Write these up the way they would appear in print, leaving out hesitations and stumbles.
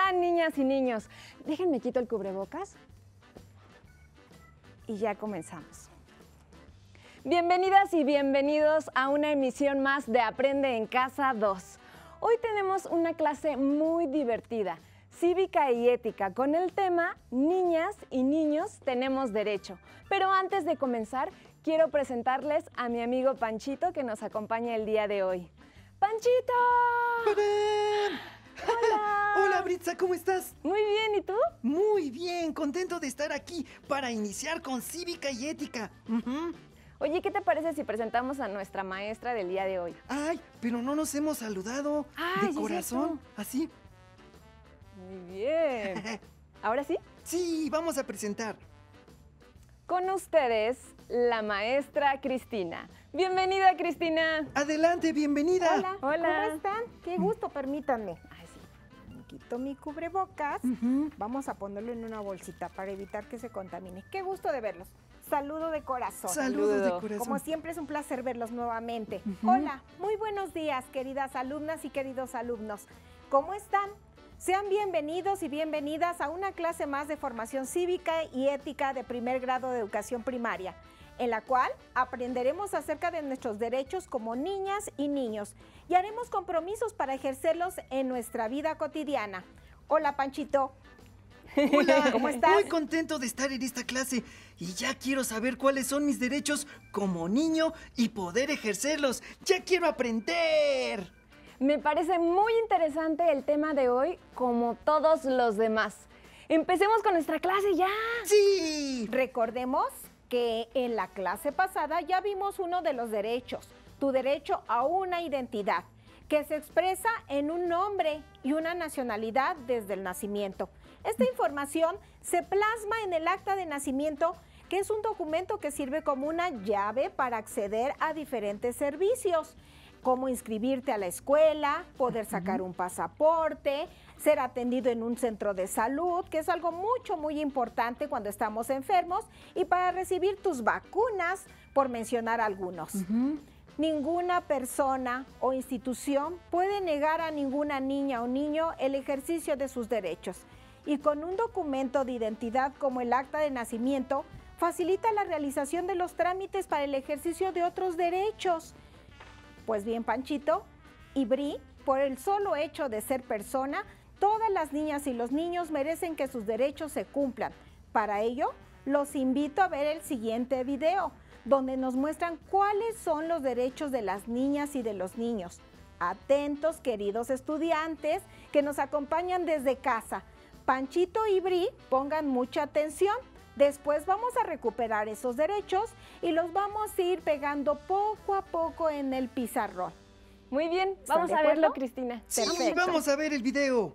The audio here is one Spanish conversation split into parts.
están, niñas y niños? Déjenme quito el cubrebocas y ya comenzamos. Bienvenidas y bienvenidos a una emisión más de Aprende en Casa 2. Hoy tenemos una clase muy divertida, cívica y ética, con el tema Niñas y niños tenemos derecho. Pero antes de comenzar, quiero presentarles a mi amigo Panchito que nos acompaña el día de hoy. ¡Panchito! ¡Hola! ¡Hola! Hola, Britza, ¿cómo estás? Muy bien, ¿y tú? Muy bien, contento de estar aquí para iniciar con cívica y ética. Oye, ¿qué te parece si presentamos a nuestra maestra del día de hoy? Ay, pero no nos hemos saludado. Ay, de sí, corazón, cierto. así. Muy bien. ¿Ahora sí? Sí, vamos a presentar. Con ustedes, la maestra Cristina. Bienvenida, Cristina. Adelante, bienvenida. Hola, Hola. ¿cómo están? Qué gusto, permítanme. Ay, sí. Me quito mi cubrebocas. Vamos a ponerlo en una bolsita para evitar que se contamine. Qué gusto de verlos. Saludo de corazón. Saludos de Saludo. corazón. Como siempre es un placer verlos nuevamente. Hola, muy buenos días, queridas alumnas y queridos alumnos. ¿Cómo están? Sean bienvenidos y bienvenidas a una clase más de formación cívica y ética de primer grado de educación primaria, en la cual aprenderemos acerca de nuestros derechos como niñas y niños y haremos compromisos para ejercerlos en nuestra vida cotidiana. Hola, Panchito. Hola, ¿Cómo estás? Muy contento de estar en esta clase y ya quiero saber cuáles son mis derechos como niño y poder ejercerlos. ¡Ya quiero aprender! Me parece muy interesante el tema de hoy, como todos los demás. Empecemos con nuestra clase ya. ¡Sí! Recordemos que en la clase pasada ya vimos uno de los derechos, tu derecho a una identidad, que se expresa en un nombre y una nacionalidad desde el nacimiento. Esta información se plasma en el acta de nacimiento, que es un documento que sirve como una llave para acceder a diferentes servicios, como inscribirte a la escuela, poder sacar un pasaporte, ser atendido en un centro de salud, que es algo muy importante cuando estamos enfermos, y para recibir tus vacunas, por mencionar algunos. Ninguna persona o institución puede negar a ninguna niña o niño el ejercicio de sus derechos. Y con un documento de identidad como el acta de nacimiento, facilita la realización de los trámites para el ejercicio de otros derechos. Pues bien, Panchito y Bri, por el solo hecho de ser persona, todas las niñas y los niños merecen que sus derechos se cumplan. Para ello, los invito a ver el siguiente video, donde nos muestran cuáles son los derechos de las niñas y de los niños. Atentos, queridos estudiantes, que nos acompañan desde casa. Panchito y Bri, pongan mucha atención. Después vamos a recuperar esos derechos y los vamos a ir pegando poco a poco en el pizarrón. Muy bien, ¿Están vamos de a acuerdo? verlo, Cristina. Sí, Perfecto. vamos a ver el video.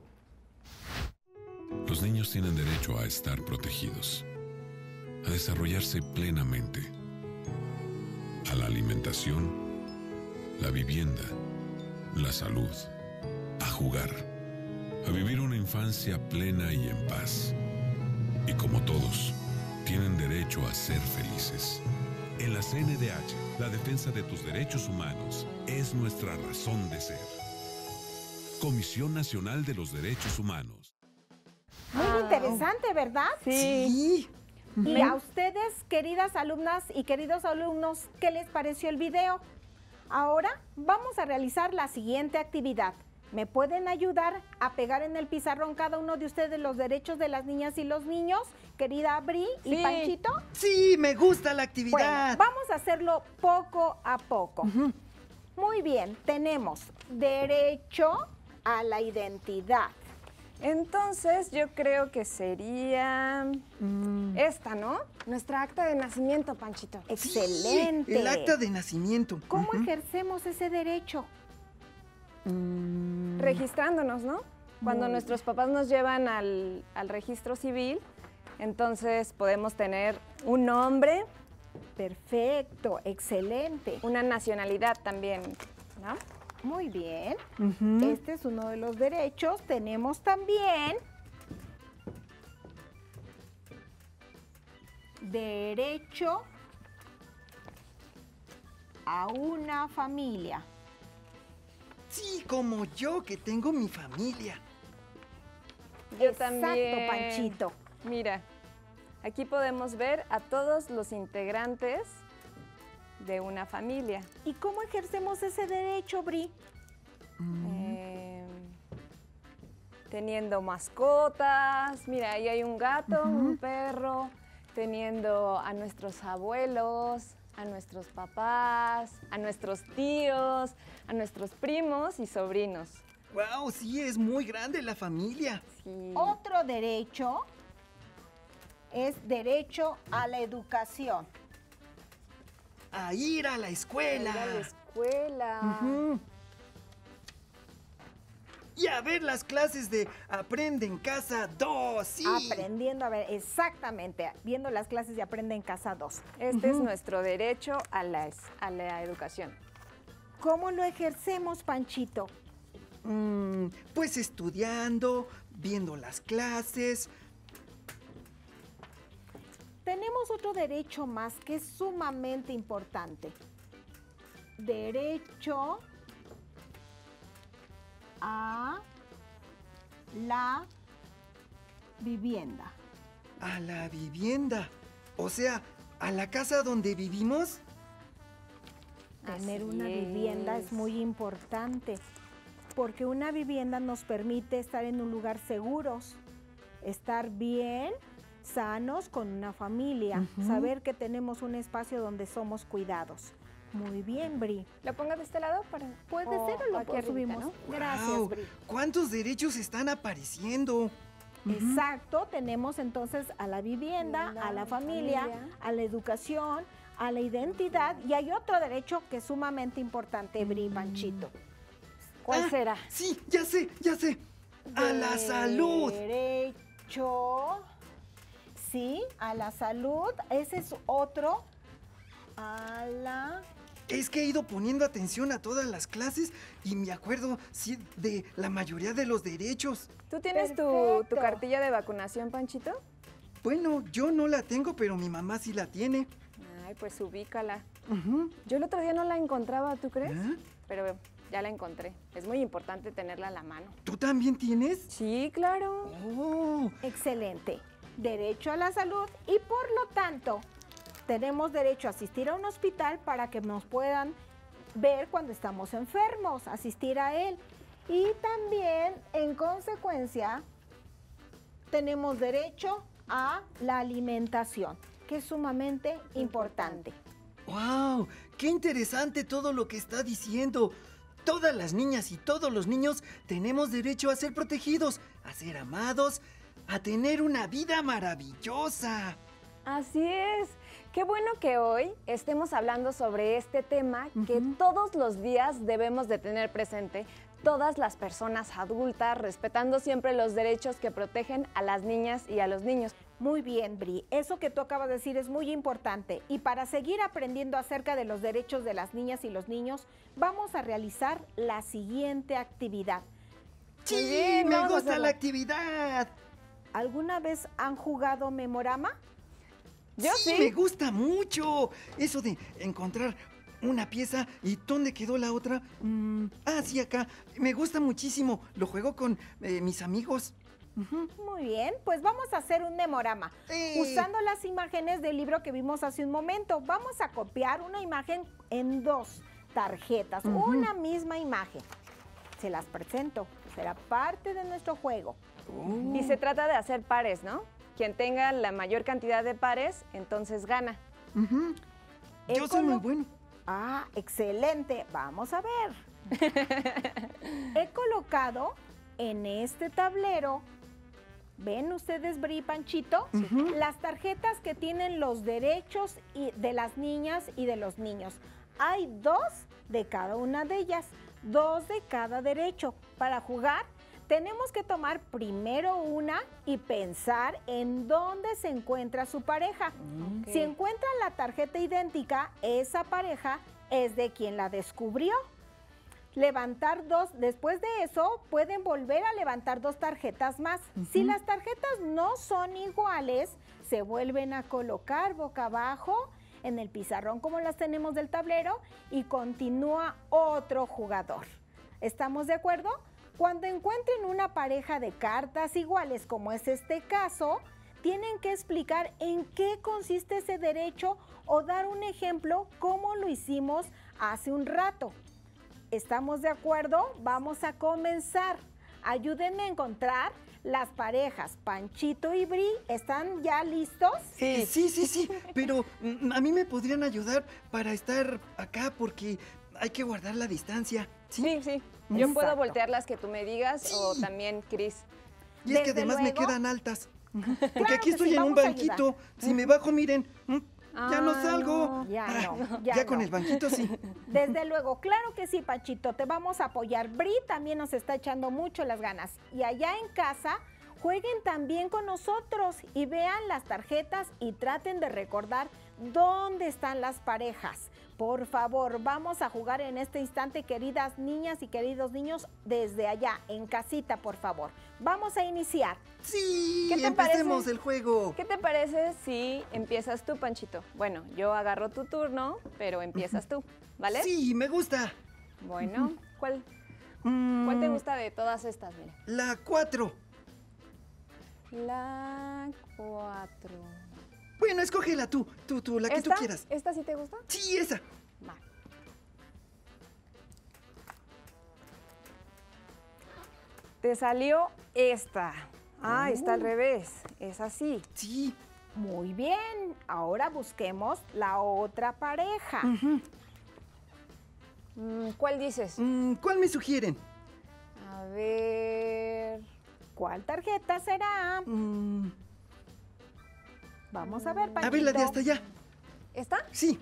Los niños tienen derecho a estar protegidos, a desarrollarse plenamente, a la alimentación, la vivienda, la salud, a jugar, a vivir una infancia plena y en paz. Y como todos, tienen derecho a ser felices. En la CNDH, la defensa de tus derechos humanos es nuestra razón de ser. Comisión Nacional de los Derechos Humanos. Muy interesante, ¿verdad? Sí. Y a ustedes, queridas alumnas y queridos alumnos, ¿qué les pareció el video? Ahora vamos a realizar la siguiente actividad. ¿Me pueden ayudar a pegar en el pizarrón cada uno de ustedes los derechos de las niñas y los niños, querida Bri y Sí. Panchito? Sí, me gusta la Bueno, actividad. vamos a hacerlo poco a poco. Muy bien, tenemos derecho a la identidad. Entonces, yo creo que sería esta, ¿no? Nuestra acta de nacimiento, Panchito. Excelente. Sí, el acta de nacimiento. ¿Cómo ejercemos ese derecho? Registrándonos, ¿no? Cuando nuestros papás nos llevan al registro civil, entonces podemos tener un nombre, Perfecto, excelente. una nacionalidad también, ¿no? Muy bien. Este es uno de los derechos. Tenemos también derecho a una familia. Sí, como yo que tengo mi familia. yo Exacto, también. Panchito. Mira, aquí podemos ver a todos los integrantes de una familia. ¿Y cómo ejercemos ese derecho, Bri? Teniendo mascotas, mira, ahí hay un gato, un perro, teniendo a nuestros abuelos, a nuestros papás, a nuestros tíos, a nuestros primos y sobrinos. ¡Wow! Sí, es muy grande la familia. Sí. Otro derecho es derecho a la educación. A ir a la escuela. Ir a la escuela. Ujú. Y a ver las clases de Aprende en Casa 2, sí. Aprendiendo a ver, exactamente, viendo las clases de Aprende en Casa 2. Este es nuestro derecho a la educación. ¿Cómo lo ejercemos, Panchito? Pues estudiando, viendo las clases. Tenemos otro derecho más que es sumamente importante. Derecho a la vivienda. A la vivienda. O sea, a la casa donde vivimos. Tener Así una vivienda es muy importante porque una vivienda nos permite estar en un lugar seguros, estar bien, sanos con una familia, saber que tenemos un espacio donde somos cuidados. Muy bien, Bri. ¿Lo pongo de este lado? Puede ser o aquí lo arribita, subimos. ¿no? Gracias, ¡Guau! Bri. ¿Cuántos derechos están apareciendo? Exacto, tenemos entonces a la vivienda, a la familia, a la educación, a la identidad y hay otro derecho que es sumamente importante, Bri, Panchito. ¿Cuál Ah, será? Sí, ya sé, ya sé. A la salud. Derecho, sí, a la salud, ese es otro, a la... Es que he ido poniendo atención a todas las clases y me acuerdo, sí, de la mayoría de los derechos. ¿Tú tienes tu Perfecto. cartilla de vacunación, Panchito? Bueno, yo no la tengo, pero mi mamá sí la tiene. Ay, pues ubícala. Ujú. Yo el otro día no la encontraba, ¿tú crees? ¿Ah? Pero ya la encontré. Es muy importante tenerla a la mano. ¿Tú también tienes? Sí, claro. Oh, Excelente. Derecho a la salud y por lo tanto tenemos derecho a asistir a un hospital para que nos puedan ver cuando estamos enfermos, asistir a él. Y también, en consecuencia, tenemos derecho a la alimentación, que es sumamente importante. wow, qué interesante todo lo que está diciendo. Todas las niñas y todos los niños tenemos derecho a ser protegidos, a ser amados, a tener una vida maravillosa. Así es. Qué bueno que hoy estemos hablando sobre este tema que todos los días debemos de tener presente, todas las personas adultas, respetando siempre los derechos que protegen a las niñas y a los niños. Muy bien, Bri. Eso que tú acabas de decir es muy importante. Y para seguir aprendiendo acerca de los derechos de las niñas y los niños, vamos a realizar la siguiente actividad. Sí, Muy bien, me vamos a gusta hacerlo. la actividad. ¿Alguna vez han jugado Memorama? Yo sí. Me gusta mucho. Eso de encontrar una pieza y ¿dónde quedó la otra? Sí, acá. Me gusta muchísimo. Lo juego con mis amigos. Muy bien, pues vamos a hacer un memorama. Usando las imágenes del libro que vimos hace un momento, vamos a copiar una imagen en dos tarjetas, una misma imagen. Se las presento, será parte de nuestro juego. Y se trata de hacer pares, ¿no? Quien tenga la mayor cantidad de pares, entonces gana. Yo soy muy bueno. Ah, excelente. Vamos a ver. He colocado en este tablero, ¿ven ustedes, Bri y Panchito? Las tarjetas que tienen los derechos de las niñas y de los niños. Hay dos de cada una de ellas, dos de cada derecho. Para jugar, tenemos que tomar primero una y pensar en dónde se encuentra su pareja. Si encuentran la tarjeta idéntica, esa pareja es de quien la descubrió. Levantar dos, después de eso pueden volver a levantar dos tarjetas más. Si las tarjetas no son iguales, se vuelven a colocar boca abajo en el pizarrón como las tenemos del tablero y continúa otro jugador. ¿Estamos de acuerdo? Cuando encuentren una pareja de cartas iguales, como es este caso, tienen que explicar en qué consiste ese derecho o dar un ejemplo como lo hicimos hace un rato. ¿Estamos de acuerdo? Vamos a comenzar. Ayúdenme a encontrar las parejas Panchito y Bri. ¿Están ya listos? Sí, pero a mí me podrían ayudar para estar acá porque hay que guardar la distancia. Sí. Yo puedo Exacto. voltear las que tú me digas Sí. o también Cris. Y es que Desde además me luego. quedan altas. Porque Claro aquí que estoy sí, en un vamos a banquito. Si me bajo, miren, ya no Ah, salgo. no. Ya Con no. el banquito sí. Desde luego, claro que sí, Panchito, te vamos a apoyar. Bri también nos está echando mucho las ganas. Y allá en casa, jueguen también con nosotros y vean las tarjetas y traten de recordar dónde están las parejas. Por favor, vamos a jugar en este instante, queridas niñas y queridos niños, desde allá, en casita, por favor. Vamos a iniciar. Sí, ¿Qué te empecemos parece? el juego. ¿Qué te parece si empiezas tú, Panchito? Bueno, yo agarro tu turno, pero empiezas tú, ¿vale? Sí, me gusta. Bueno, ¿cuál te gusta de todas estas? Mira. La 4. La 4. Bueno, escógela tú, la que tú quieras. ¿Esta sí te gusta? Sí, esa. Va. Te salió esta. Ah, está al revés. Es así. Sí. Muy bien, ahora busquemos la otra pareja. ¿Cuál dices? ¿Cuál me sugieren? A ver. ¿Cuál tarjeta será? Vamos a ver, Panchito. A ver, la de hasta allá. ¿Esta? Sí.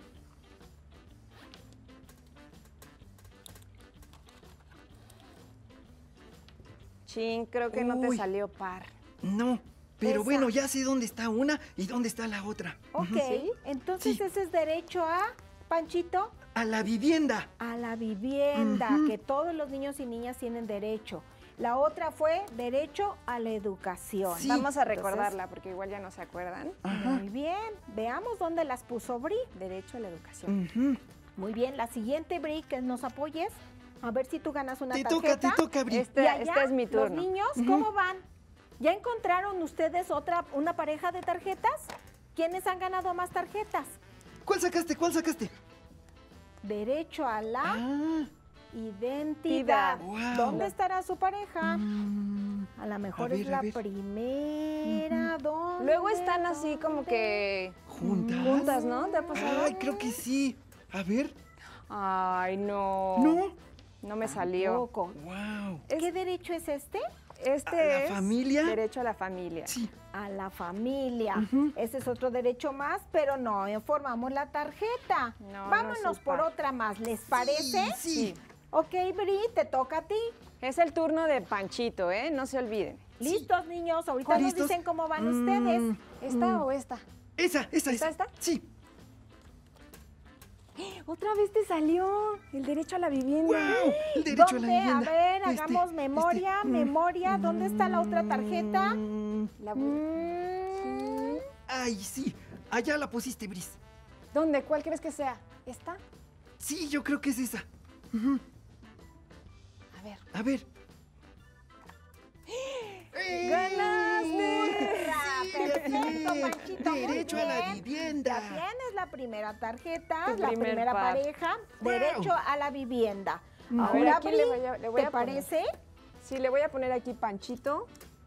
Chin, creo que no te Uy. salió par. No, pero Esa. bueno, ya sé dónde está una y dónde está la otra. Ok, ¿Sí? entonces Sí. ese es derecho a, Panchito, A la vivienda. a la vivienda, Ujú. que todos los niños y niñas tienen derecho. La otra fue derecho a la educación. Sí. Vamos a Entonces, recordarla porque igual ya no se acuerdan. Ajá. Muy bien, veamos dónde las puso Bri. Derecho a la educación. Ujú. Muy bien, la siguiente, Bri, que nos apoyes. A ver si tú ganas una Te tarjeta. toca, Bri. Y Este allá, es mi turno. Los niños, ¿cómo van? ¿Ya encontraron ustedes una pareja de tarjetas? ¿Quiénes han ganado más tarjetas? ¿Cuál sacaste? Derecho a la Ah, identidad. Wow. ¿Dónde estará su pareja? A lo mejor A es ver, la a ver. primera. ¿Dónde? Luego están así como ¿Dónde? que ¿juntas? ¿no? ¿Te ha pasado? Ay, creo que sí. A ver. Ay, no. ¿No? No me salió. Tampoco. Wow. ¿Qué derecho es este? Este ¿A la es familia? derecho a la familia. Sí. A la familia. Ese es otro derecho más, pero no formamos la tarjeta. No, no Vámonos es por par. otra más, ¿les parece? Sí. Ok, Bri, te toca a ti. Es el turno de Panchito, ¿eh? No se olviden. ¿Listos, niños? Ahorita ¿Cuál? nos ¿Listos? dicen cómo van ustedes. ¿Esta o esta? Esa. ¿Esta? Sí. Otra vez te salió el derecho a la vivienda. Wow. El derecho a la ¿Dónde? vivienda. A ver, Este, hagamos memoria, memoria. ¿Dónde está la otra tarjeta? La- Ay, sí. Allá la pusiste, Bris. ¿Dónde? ¿Cuál crees que sea? ¿Esta? Sí, yo creo que es esa. A ver. A ver. ¡Ganaste! Sí, Perfecto, atiné. Panchito, muy Derecho a la bien. vivienda. Ya tienes la primera tarjeta, Tu la primer primera par. pareja, Wow. derecho a la vivienda. A ver, Ahora, aquí Bri, le voy a ¿te poner. parece? Sí, le voy a poner aquí Panchito.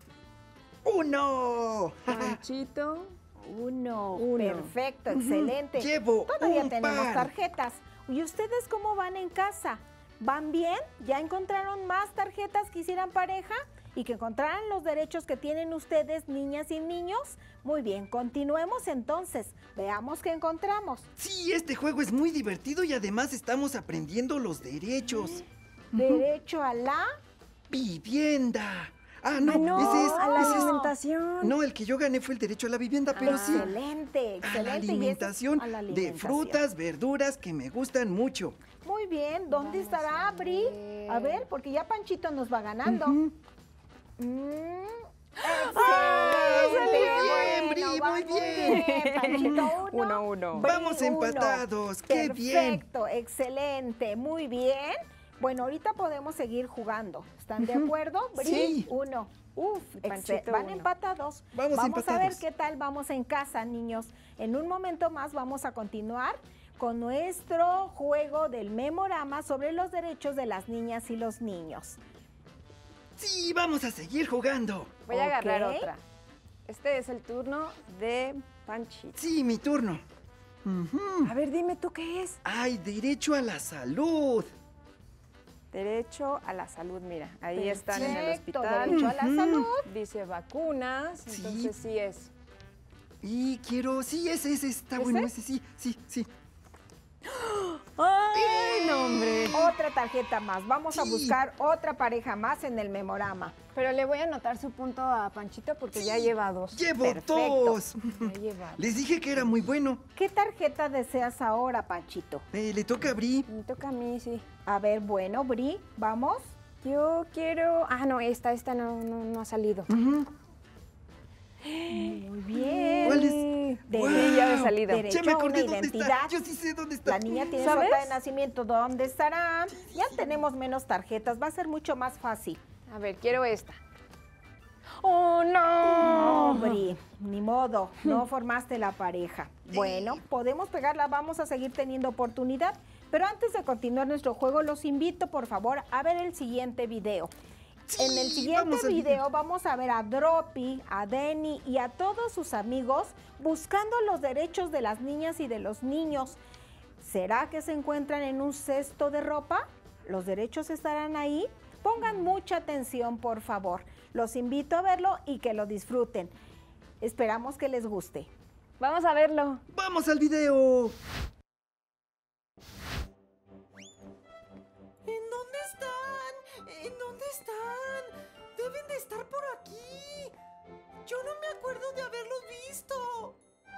¡Uno! Panchito. Uno. Uno. Perfecto, excelente. Llevo Todavía un tenemos par. tarjetas. ¿Y ustedes cómo van en casa? ¿Van bien? ¿Ya encontraron más tarjetas que hicieran pareja? ¿Y que encontraran los derechos que tienen ustedes, niñas y niños? Muy bien, continuemos entonces. Veamos qué encontramos. Sí, este juego es muy divertido y además estamos aprendiendo los derechos. Derecho a la... Vivienda. Ah, no, Ah, no, ese es. a la ese es- alimentación. No, el que yo gané fue el derecho a la vivienda, pero sí. Excelente, excelente. A la y ese es alimentación a la de alimentación. frutas, verduras que me gustan mucho. Muy bien, ¿dónde Vamos estará a Bri? ver. A ver, porque ya Panchito nos va ganando. Ujú. Excelente, bien, Bri, bueno, va muy bien. Panchito, uno. 1-1. Bri, Vamos uno. empatados, qué bien. Perfecto, excelente, muy bien. Bueno, ahorita podemos seguir jugando. ¿Están de acuerdo? Bri? Sí. 1. Uf, Panchito, van 1. empatados. Vamos a ver empatados. qué tal vamos en casa, niños. En un momento más vamos a continuar con nuestro juego del memorama sobre los derechos de las niñas y los niños. Sí, vamos a seguir jugando. Voy a agarrar Ok. otra. Este es el turno de Panchito. Sí, mi turno. Ujú. A ver, dime tú qué es. Ay, derecho a la salud. Derecho a la salud, mira, ahí están en el Perfecto, hospital. derecho a la Ujú. salud. Dice vacunas, Sí. entonces sí es. Y quiero... Sí, ese está ¿Ese? bueno, ese sí, sí, sí. ¡Ay, no, hombre! Otra tarjeta más. Vamos a Sí. buscar otra pareja más en el memorama. Pero le voy a anotar su punto a Panchito porque ya lleva 2. Llevo Perfecto. 2. Ya lleva. Les dije que era muy bueno. ¿Qué tarjeta deseas ahora, Panchito? Le toca a Bri. Me toca a mí, sí. A ver, bueno, Bri, vamos. Yo quiero... Ah, no, esta no ha salido. Ujú. Muy bien. ¿Cuál es? Sí, Derecho- ya de salida. derecho Ya me a acordé una dónde identidad. está. Yo sí sé dónde está. La niña tiene ¿Sabes? su acta de nacimiento. ¿Dónde estará? Ya tenemos menos tarjetas. Va a ser mucho más fácil. A ver, quiero esta. ¡Oh, no! No, Bri, ni modo. No formaste la pareja. Bueno, podemos pegarla. Vamos a seguir teniendo oportunidad. Pero antes de continuar nuestro juego, los invito, por favor, a ver el siguiente video. En el Sí, siguiente vamos al video vamos a ver a Dropi, a Denny y a todos sus amigos buscando los derechos de las niñas y de los niños. ¿Será que se encuentran en un cesto de ropa? ¿Los derechos estarán ahí? Pongan mucha atención, por favor. Los invito a verlo y que lo disfruten. Esperamos que les guste. Vamos a verlo. ¡Vamos al video! ¿En dónde están? ¿En dónde están? Deben de estar por aquí. Yo no me acuerdo de haberlos visto.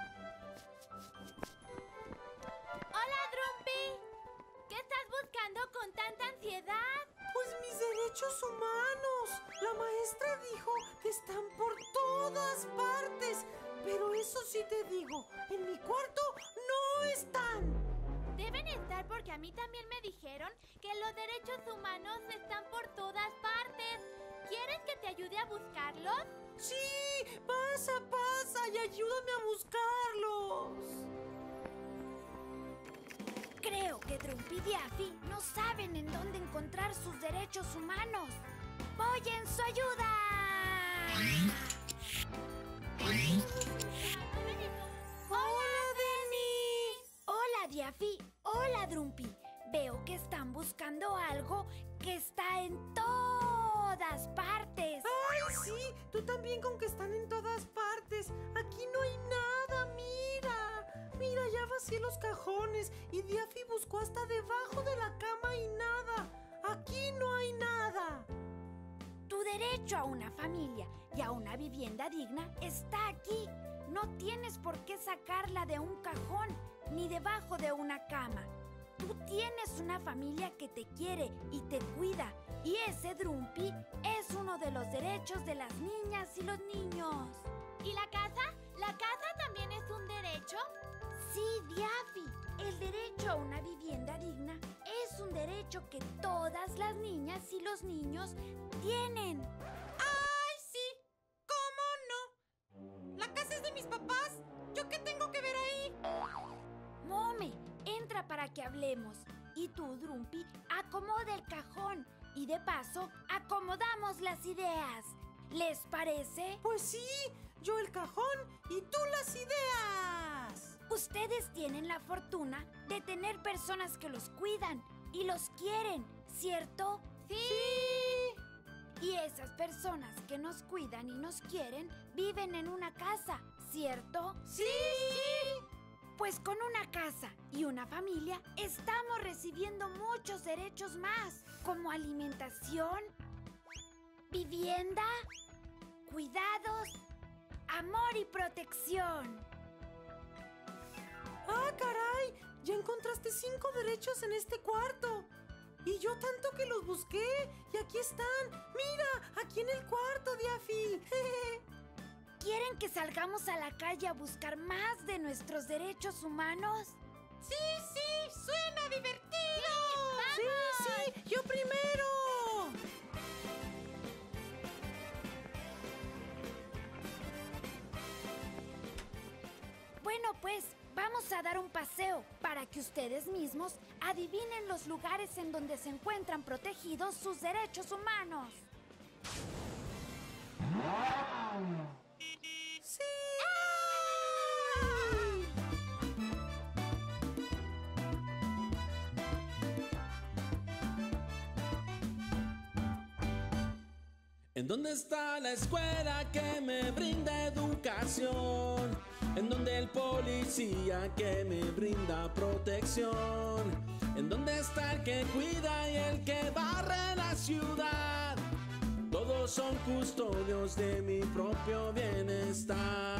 Hola, Drumpy. ¿Qué estás buscando con tanta ansiedad? Pues mis derechos humanos. La maestra dijo que están por todas partes. Pero eso sí te digo, en mi cuarto no están. Deben estar porque a mí también me dijeron que los derechos humanos están por todas partes. ¿Quieres que te ayude a buscarlos? Sí, pasa y ayúdame a buscarlos. Creo que Drumpy y Daffy no saben en dónde encontrar sus derechos humanos. ¡Voy en su ayuda! ¡Hola, Denny! ¡Hola, Daffy! ¡Hola, Drumpy! Veo que están buscando algo que está en todas partes. ¡Ay, sí! Tú también con que están en todas partes. Aquí no hay nada, mira. Mira, ya vacié los cajones y Daffy buscó hasta debajo de la cama y nada. Aquí no hay nada. Tu derecho a una familia y a una vivienda digna está aquí. No tienes por qué sacarla de un cajón ni debajo de una cama. Tú tienes una familia que te quiere y te cuida. Y ese Drumpy es uno de los derechos de las niñas y los niños. ¿Y la casa? ¿La casa también es un derecho? Sí, Daffy. El derecho a una vivienda digna es un derecho que todas las niñas y los niños tienen. ¡Ay, sí! ¿Cómo no? ¿La casa es de mis papás? ¿Yo qué tengo que ver ahí? Mome, entra para que hablemos. Y tú, Drumpy, acomoda el cajón. Y de paso, acomodamos las ideas. ¿Les parece? Pues sí, yo el cajón y tú las ideas. Ustedes tienen la fortuna de tener personas que los cuidan y los quieren, ¿cierto? Sí. Y esas personas que nos cuidan y nos quieren viven en una casa, ¿cierto? Sí. Pues con una casa y una familia estamos recibiendo muchos derechos más, como alimentación, vivienda, cuidados, amor y protección. ¡Ah, caray! Ya encontraste 5 derechos en este cuarto. Y yo tanto que los busqué. Y aquí están. Mira, aquí en el cuarto, Daffy. ¿Quieren que salgamos a la calle a buscar más de nuestros derechos humanos? Sí, suena divertido. ¡Vamos! Sí, yo primero. Bueno, pues vamos a dar un paseo para que ustedes mismos adivinen los lugares en donde se encuentran protegidos sus derechos humanos. Sí. ¿En dónde está la escuela que me brinda educación? ¿En dónde el policía que me brinda protección? ¿En dónde está el que cuida y el que barre la ciudad? Todos son custodios de mi propio bienestar.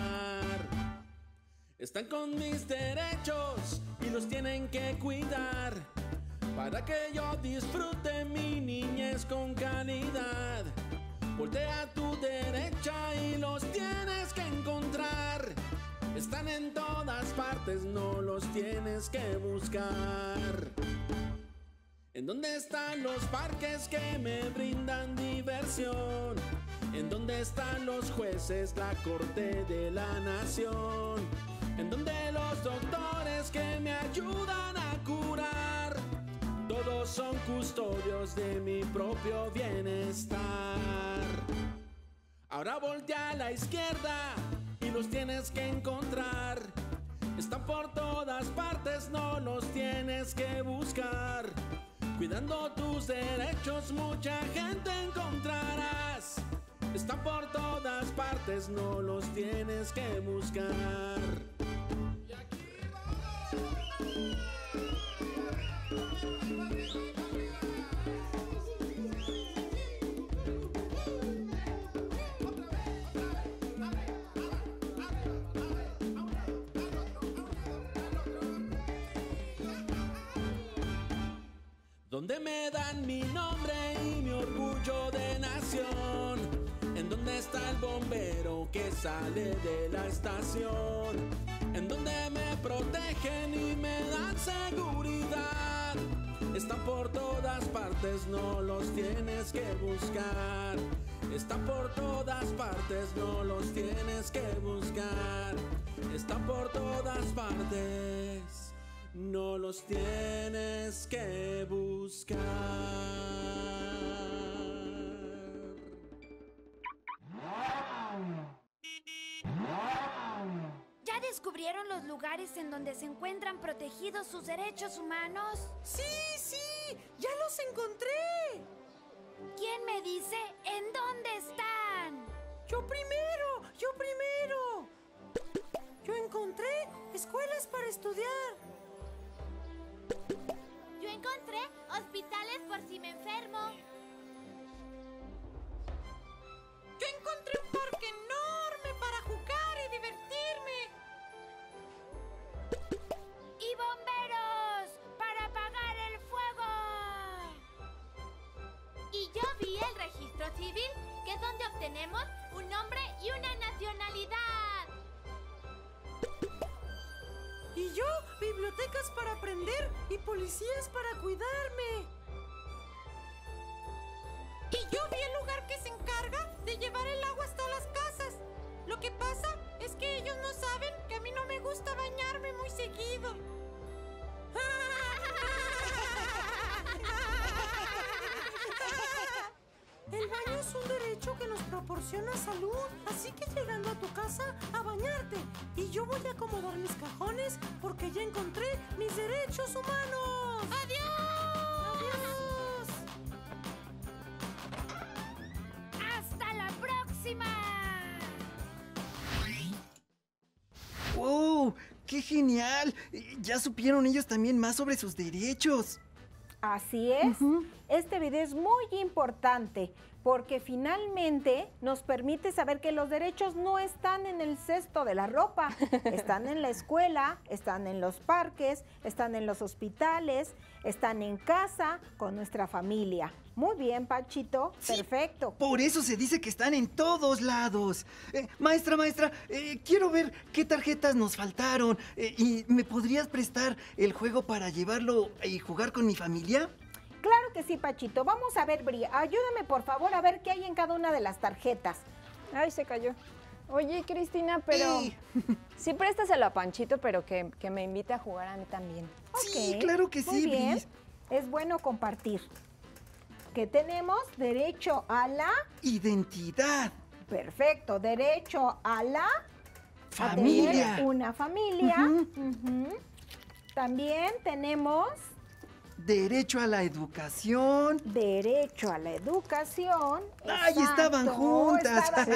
Están con mis derechos y los tienen que cuidar para que yo disfrute mi niñez con calidad. Voltea a tu derecha y los tienes que encontrar. Están en todas partes, no los tienes que buscar. ¿En dónde están los parques que me brindan diversión? ¿En dónde están los jueces, la corte de la nación? ¿En dónde los doctores que me ayudan a curar? Todos son custodios de mi propio bienestar. Ahora voltea a la izquierda y los tienes que encontrar. Están por todas partes, no los tienes que buscar. Cuidando tus derechos, mucha gente encontrarás. Están por todas partes, no los tienes que buscar. Donde me dan mi nombre y mi orgullo de nación. En donde está el bombero que sale de la estación. En donde me protegen y me dan seguridad. Están por todas partes, no los tienes que buscar. Están por todas partes, no los tienes que buscar. Están por todas partes, no los tienes que buscar. ¿Ya descubrieron los lugares en donde se encuentran protegidos sus derechos humanos? Sí, ya los encontré. ¿Quién me dice en dónde están? Yo primero. Yo encontré escuelas para estudiar. Yo encontré hospitales por si me enfermo. Yo encontré un parque enorme para jugar y divertirme. ¡Y bomberos para apagar el fuego! Y yo vi el registro civil, que es donde obtenemos un nombre y una nacionalidad. Y yo, bibliotecas para aprender y policías para cuidarme. Y yo vi el lugar que se encarga de llevar el agua hasta las casas. Lo que pasa es que ellos no saben que a mí no me gusta bañarme muy seguido. El baño es un derecho que nos proporciona salud, así que llegando a tu casa a bañarte. Y yo voy a acomodar mis cajones porque ya encontré mis derechos humanos. ¡Adiós! ¡Hasta la próxima! ¡Wow! ¡Qué genial! Ya supieron ellos también más sobre sus derechos. Así es. Este video es muy importante porque finalmente nos permite saber que los derechos no están en el cesto de la ropa, están en la escuela, están en los parques, están en los hospitales, están en casa con nuestra familia. Muy bien, Panchito. Sí, Perfecto. Por eso se dice que están en todos lados. Maestra, quiero ver qué tarjetas nos faltaron. ¿Y me podrías prestar el juego para llevarlo y jugar con mi familia? Claro que sí, Panchito. Vamos a ver, Bri. Ayúdame, por favor, a ver qué hay en cada una de las tarjetas. Ay, se cayó. Oye, Cristina, pero Sí. sí préstaselo a Panchito, pero que me invite a jugar a mí también. Sí, Ok, claro que muy sí, bien. Bris. Es bueno compartir. ¿Qué tenemos? Derecho a la... Identidad, Perfecto. Derecho a la... a tener familia. una familia. Ujú. Ujú. También tenemos Derecho a la educación. derecho a la educación. ¡Ay, estaban Exacto, juntas! estaban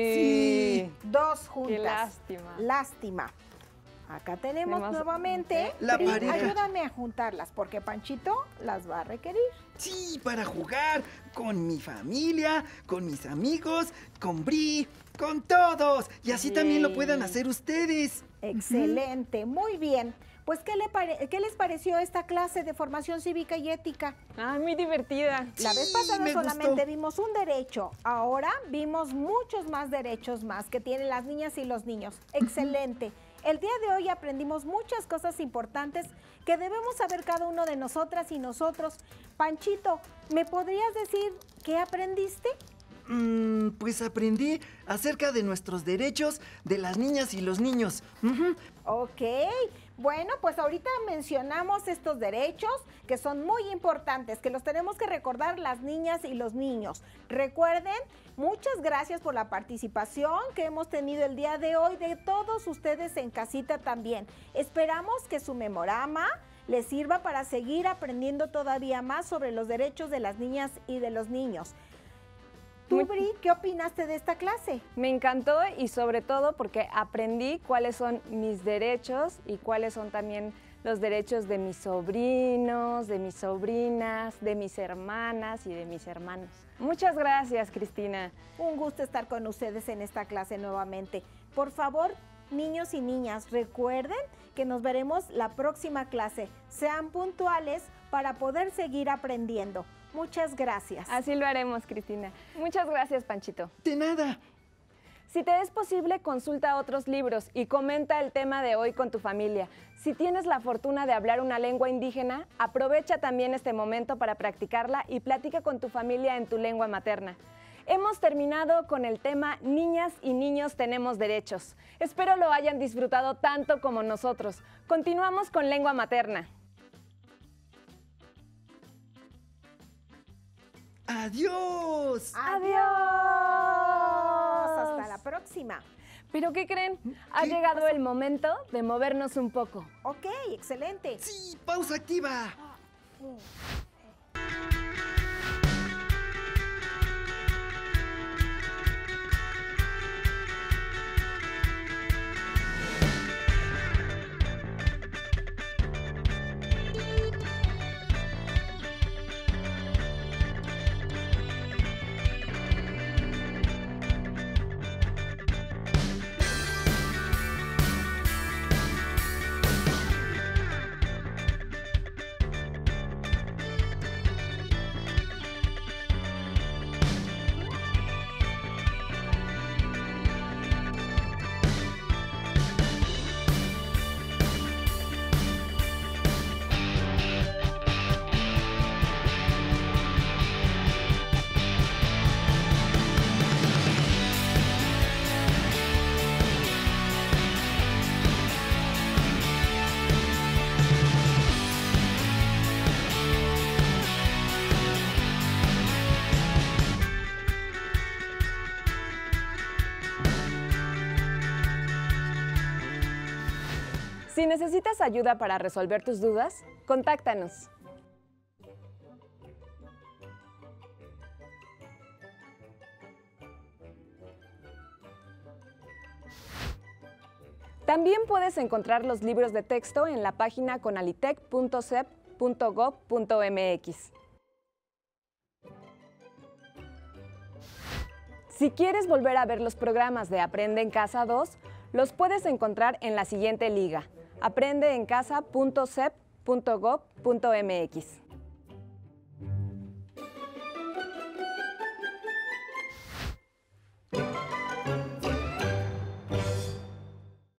Sí. dos juntas. Qué lástima. Lástima. Acá tenemos Tenemos- nuevamente. La Pri, pareja. ayúdame a juntarlas porque Panchito las va a requerir. Sí, para jugar con mi familia, con mis amigos, con Bri, con todos. Y así también lo puedan hacer ustedes. Excelente, muy bien. Pues, ¿qué les pareció esta clase de formación cívica y ética? Ah, muy divertida. La vez Sí, pasada me solamente gustó. vimos un derecho, ahora vimos muchos más derechos más que tienen las niñas y los niños. Excelente. El día de hoy aprendimos muchas cosas importantes que debemos saber cada uno de nosotras y nosotros. Panchito, ¿me podrías decir qué aprendiste? Pues aprendí acerca de nuestros derechos de las niñas y los niños. Ujú. Ok, bueno, pues ahorita mencionamos estos derechos que son muy importantes, que los tenemos que recordar las niñas y los niños. Recuerden, muchas gracias por la participación que hemos tenido el día de hoy de todos ustedes en casita también. Esperamos que su memorama les sirva para seguir aprendiendo todavía más sobre los derechos de las niñas y de los niños. Tú, Bri, ¿qué opinaste de esta clase? Me encantó y sobre todo porque aprendí cuáles son mis derechos y cuáles son también los derechos de mis sobrinos, de mis sobrinas, de mis hermanas y de mis hermanos. Muchas gracias, Cristina. Un gusto estar con ustedes en esta clase nuevamente. Por favor, niños y niñas, recuerden que nos veremos la próxima clase. Sean puntuales para poder seguir aprendiendo. Muchas gracias. Así lo haremos, Cristina. Muchas gracias, Panchito. De nada. Si te es posible, consulta otros libros y comenta el tema de hoy con tu familia. Si tienes la fortuna de hablar una lengua indígena, aprovecha también este momento para practicarla y platica con tu familia en tu lengua materna. Hemos terminado con el tema Niñas y niños tenemos derechos. Espero lo hayan disfrutado tanto como nosotros. Continuamos con lengua materna. ¡Adiós! ¡Adiós! Hasta la próxima. ¿Pero qué creen? Ha ¿Qué llegado el momento de movernos un poco. Ok, excelente. Sí, pausa activa. Si necesitas ayuda para resolver tus dudas, contáctanos. También puedes encontrar los libros de texto en la página conalitec.sep.gov.mx. Si quieres volver a ver los programas de Aprende en Casa 2, los puedes encontrar en la siguiente liga: aprendeencasa.sep.gov.mx.